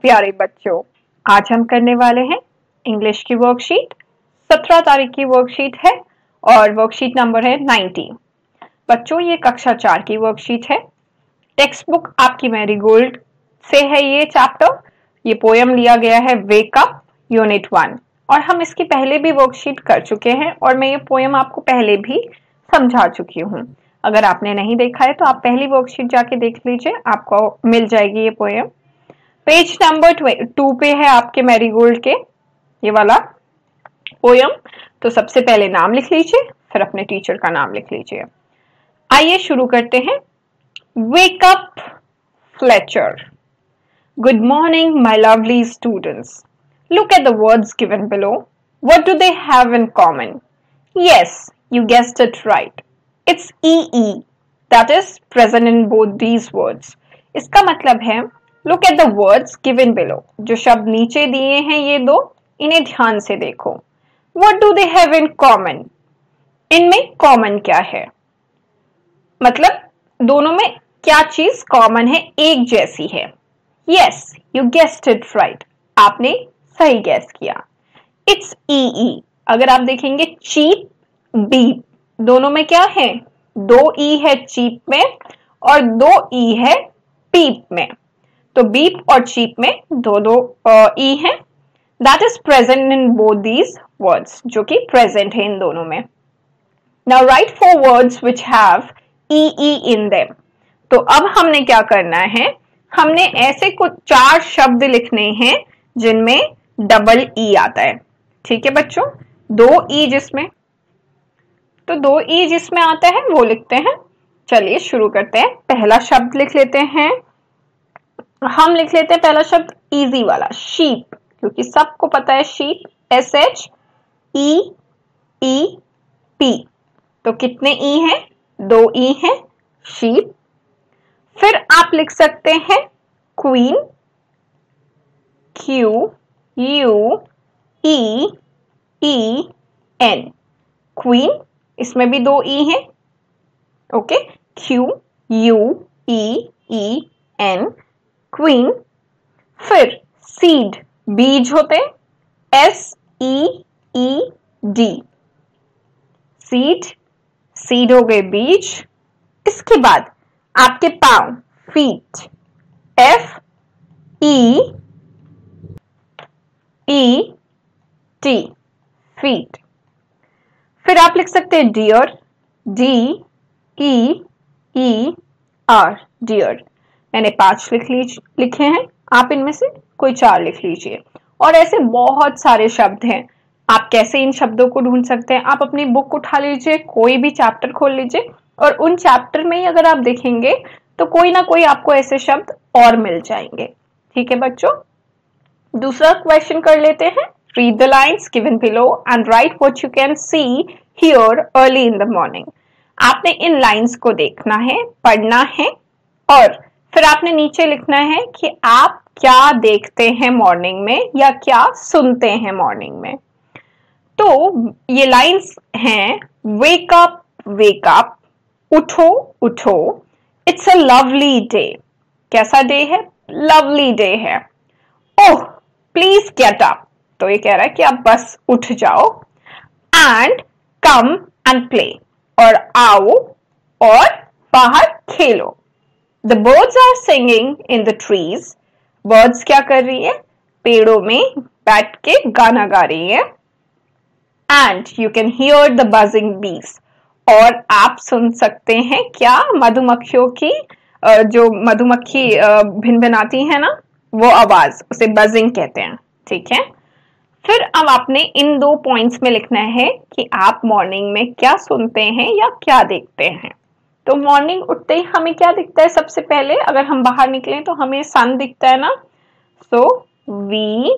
प्यारे बच्चों, आज हम करने वाले हैं इंग्लिश की वर्कशीट। 17 तारीख की वर्कशीट है और वर्कशीट नंबर है 90। बच्चों, ये कक्षा 4 की वर्कशीट है। टेक्स्ट बुक आपकी मैरीगोल्ड से है ये चैप्टर। ये पोयम लिया गया है वेक अप यूनिट 1 और हम इसकी पहले भी वर्कशीट कर चुके हैं और मैं ये पोयम आपको पहले भी समझा चुकी हूँ। अगर आपने नहीं देखा है तो आप पहली वर्कशीट जाके देख लीजिए, आपको मिल जाएगी ये पोयम। पेज नंबर 2 पे है आपके मैरीगोल्ड के ये वाला पोयम। तो सबसे पहले नाम लिख लीजिए, फिर अपने टीचर का नाम लिख लीजिए। आइए शुरू करते हैं। Wake up Fletcher. Good morning my lovely students. Look at the words given below. What do they have in common? Yes, you guessed it right. It's EE. That is present in both these words. इसका मतलब है Look at the words given below. जो शब्द नीचे दिए हैं ये दो, इन्हें ध्यान से देखो। What do they have in common? इनमें कॉमन क्या है? मतलब दोनों में क्या चीज कॉमन है, एक जैसी है। Yes, you guessed it right. आपने सही गैस किया। It's EE. अगर आप देखेंगे चीप, बीप, दोनों में क्या है? 2 E है चीप में और 2 E है पीप में। तो बीप और चीप में दो ई है। That is present in both these words, जो कि प्रेजेंट है इन दोनों में। Now write 4 words which have E in them. तो अब हमने क्या करना है, हमने ऐसे कुछ 4 शब्द लिखने हैं जिनमें डबल ई आता है। ठीक है बच्चों, 2 ई जिसमें, तो 2 ई जिसमें आता है वो लिखते हैं। चलिए शुरू करते हैं। पहला शब्द लिख लेते हैं, हम लिख लेते हैं पहला शब्द इजी वाला, शीप, क्योंकि सबको पता है शीप, SHEEP। तो कितने ई हैं? 2 ई हैं, शीप। फिर आप लिख सकते हैं क्वीन, QUEEN, क्वीन, इसमें भी 2 ई हैं। Okay, QUEEN, queen. फिर सीड, बीज होते हैं, SEED, सीड, सीड हो गए बीज। इसके बाद आपके पांव, फीट, FEET, फीट। फिर आप लिख सकते हैं डियर, DEER, डियर। मैंने 5 लिखे हैं, आप इनमें से कोई 4 लिख लीजिए। और ऐसे बहुत सारे शब्द हैं। आप कैसे इन शब्दों को ढूंढ सकते हैं? आप अपनी बुक उठा लीजिए, कोई भी चैप्टर खोल लीजिए और उन चैप्टर में ही अगर आप देखेंगे तो कोई ना कोई आपको ऐसे शब्द और मिल जाएंगे। ठीक है बच्चों, दूसरा क्वेश्चन कर लेते हैं। Read the lines given below and write what you can see here early in the morning. आपने इन लाइन्स को देखना है, पढ़ना है और फिर आपने नीचे लिखना है कि आप क्या देखते हैं मॉर्निंग में या क्या सुनते हैं मॉर्निंग में। तो ये लाइंस हैं, वेक अप, उठो उठो, इट्स अ लवली डे। कैसा डे है? लवली डे है। ओह प्लीज गेट अप, तो ये कह रहा है कि आप बस उठ जाओ। एंड कम एंड प्ले, और आओ और बाहर खेलो। The birds are singing in the trees. Birds क्या कर रही है? पेड़ों में बैठ के गाना गा रही है। And you can hear the buzzing bees. और आप सुन सकते हैं क्या? मधुमक्खियों की जो मधुमक्खी भिनभिनाती है ना, वो आवाज, उसे buzzing कहते हैं। ठीक है, फिर अब आपने इन 2 पॉइंट्स में लिखना है कि आप मॉर्निंग में क्या सुनते हैं या क्या देखते हैं। तो मॉर्निंग उठते ही हमें क्या दिखता है? सबसे पहले अगर हम बाहर निकले तो हमें सन दिखता है ना। So we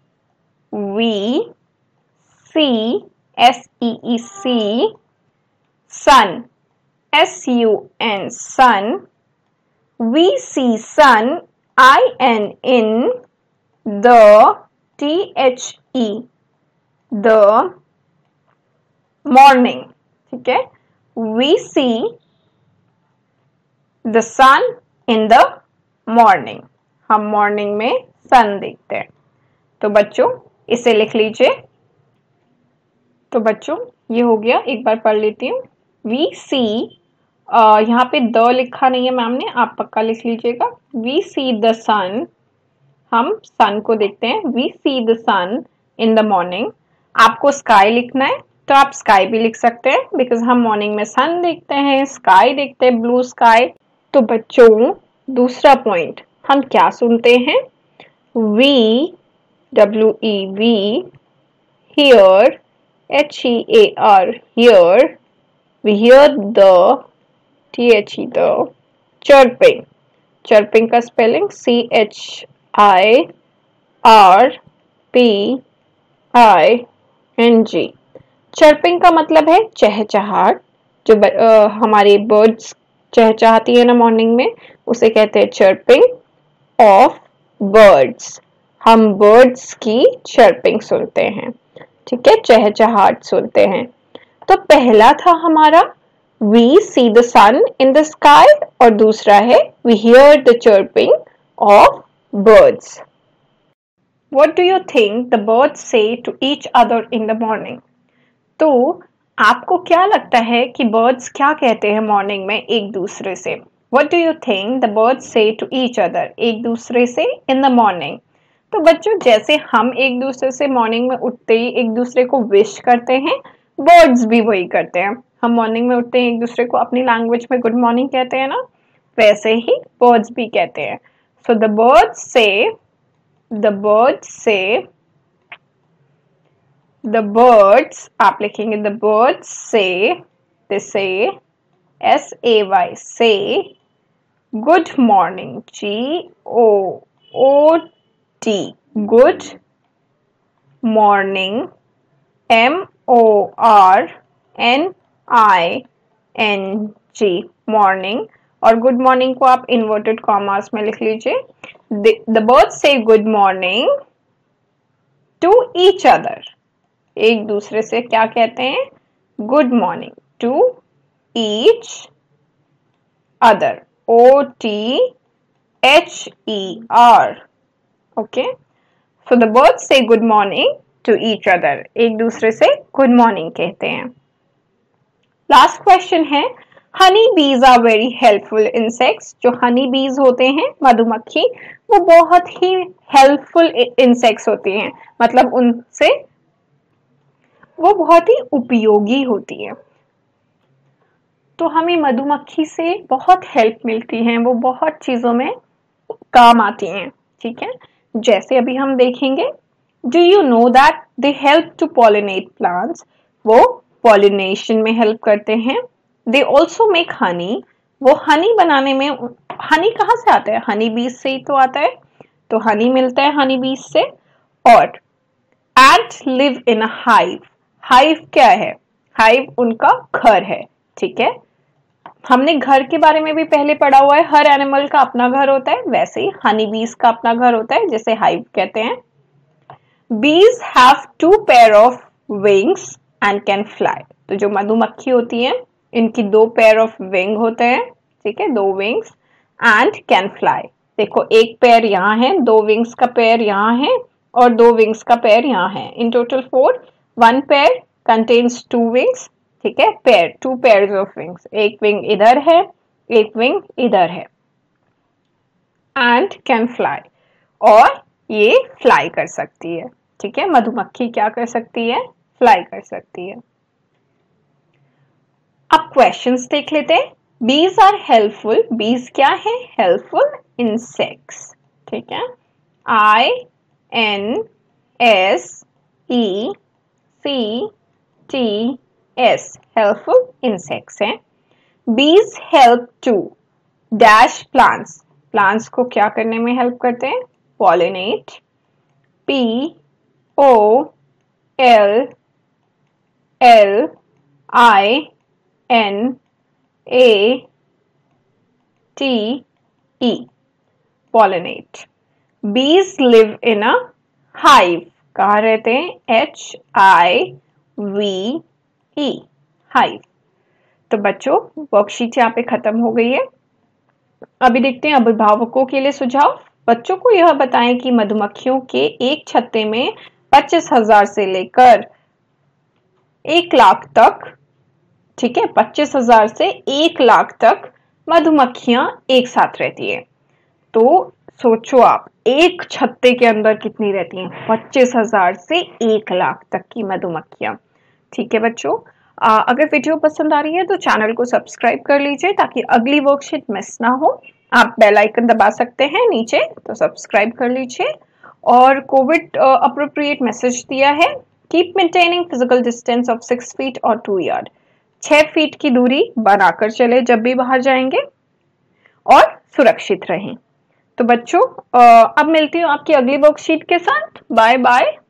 see, SEEC, sun, SUN, sun. We see sun, IN, in, the, THE, the morning। ठीक है, we see the sun in the morning। हम मॉर्निंग में सन देखते हैं। तो बच्चों इसे लिख लीजिए। तो बच्चों ये हो गया, एक बार पढ़ लेती हूँ। वी सी, यहाँ पे द लिखा नहीं है मैम ने, आप पक्का लिख लीजिएगा। वी सी द सन, हम सन को देखते हैं। We see the sun in the morning. आपको स्काई लिखना है तो आप स्काई भी लिख सकते हैं, बिकॉज हम मॉर्निंग में सन देखते हैं, स्काई देखते हैं, ब्लू स्काई। तो बच्चों दूसरा पॉइंट हम क्या सुनते हैं? We, WEV, hear, HEAR, hear. We hear the, THE, the, chirping. Chirping का स्पेलिंग CHIRPING। चर्पिंग का मतलब है चहचहाट। जो हमारे बर्ड्स चहचहाती है ना मॉर्निंग में, उसे कहते हैं चर्पिंग ऑफ बर्ड्स। हम बर्ड्स की चर्पिंग सुनते हैं, ठीक है, चहचहाट सुनते हैं। तो पहला था हमारा we see the sun in the sky और दूसरा है we hear the chirping of birds. What do you think the birds say to each other in the morning? तो आपको क्या लगता है कि बर्ड्स क्या कहते हैं मॉर्निंग में एक दूसरे से? What do you think the birds say to each other? एक दूसरे से in the morning. तो बच्चों जैसे हम एक दूसरे से मॉर्निंग में उठते ही एक दूसरे को विश करते हैं, बर्ड्स भी वही करते हैं। हम मॉर्निंग में उठते हैं एक दूसरे को अपनी लैंग्वेज में गुड मॉर्निंग कहते हैं ना, वैसे ही बर्ड्स भी कहते हैं। सो द birds say, आप लिखेंगे the birds say, they say, SAY, say, good morning, GOOD, good morning, MORNING, morning। और गुड मॉर्निंग को आप इन्वर्टेड कॉमास में लिख लीजिए। The birds say good morning to each other, एक दूसरे से क्या कहते हैं? Good morning to each other, OTHER, okay. So the birds say good morning to each other, एक दूसरे से गुड मॉर्निंग कहते हैं। लास्ट क्वेश्चन है, Honey bees are very helpful insects. जो हनी बीज होते हैं, मधुमक्खी, वो बहुत ही हेल्पफुल इंसेक्ट्स होती हैं, मतलब उनसे वो बहुत ही उपयोगी होती है। तो हमें मधुमक्खी से बहुत हेल्प मिलती है, वो बहुत चीजों में काम आती हैं, ठीक है। जैसे अभी हम देखेंगे, do you know that they help to pollinate plants, वो पॉलिनेशन में हेल्प करते हैं। दे ऑल्सो मेक हनी, वो हनी बनाने में, हनी कहाँ से आता है? हनी बीज से ही तो आता है, तो हनी मिलता है हनी बीज से। और ant live in a hive, hive क्या है? हाइव उनका घर है, ठीक है। हमने घर के बारे में भी पहले पढ़ा हुआ है, हर एनिमल का अपना घर होता है, वैसे ही हनी बीज का अपना घर होता है, जिसे हाइव कहते हैं। Bees have 2 pair of wings and can fly. तो जो मधुमक्खी होती है, इनकी 2 पेयर ऑफ विंग होते हैं, ठीक है, 2 विंग्स, एंड कैन फ्लाई। देखो एक पेयर यहाँ है, 2 विंग्स का पेयर यहाँ है और 2 विंग्स का पेयर यहाँ है, in total 4। 1 pair contains 2 wings, ठीक है, पेयर 2 पेयर्स ऑफ विंग्स, एक विंग इधर है, एक विंग इधर है। एंड कैन फ्लाई, और ये फ्लाई कर सकती है, ठीक है। मधुमक्खी क्या कर सकती है? फ्लाई कर सकती है। अब क्वेश्चंस देख लेते हैं। बीज आर हेल्पफुल, बीज क्या है? हेल्पफुल इंसेक्ट्स, ठीक है। INSECTS, हेल्पफुल इंसेक्ट्स हैं। Bees help to dash plants, plants को क्या करने में हेल्प करते हैं? Pollinate. POLLINATE, pollinate। Bees live in a hive, कहाँ रहते हैं? HIVE, hive। तो बच्चों वर्कशीट यहाँ पे खत्म हो गई है। अभी देखते हैं अभिभावकों के लिए सुझाव। बच्चों को यह बताएं कि मधुमक्खियों के एक छत्ते में 25,000 से लेकर 1,00,000 तक, ठीक है, 25,000 से 1,00,000 तक मधुमक्खियां एक साथ रहती है। तो सोचो आप, एक छत्ते के अंदर कितनी रहती हैं? 25,000 से 1,00,000 तक की मधुमक्खियां। ठीक है बच्चों, अगर वीडियो पसंद आ रही है तो चैनल को सब्सक्राइब कर लीजिए ताकि अगली वर्कशीट मिस ना हो। आप बेल आइकन दबा सकते हैं नीचे, तो सब्सक्राइब कर लीजिए। और कोविड अप्रोप्रिएट मैसेज दिया है, keep maintaining physical distance of 6 feet और 2 यार्ड। 6 फीट की दूरी बनाकर चले जब भी बाहर जाएंगे और सुरक्षित रहें। तो बच्चों अब मिलती हूँ आपकी अगली वर्कशीट के साथ। Bye bye.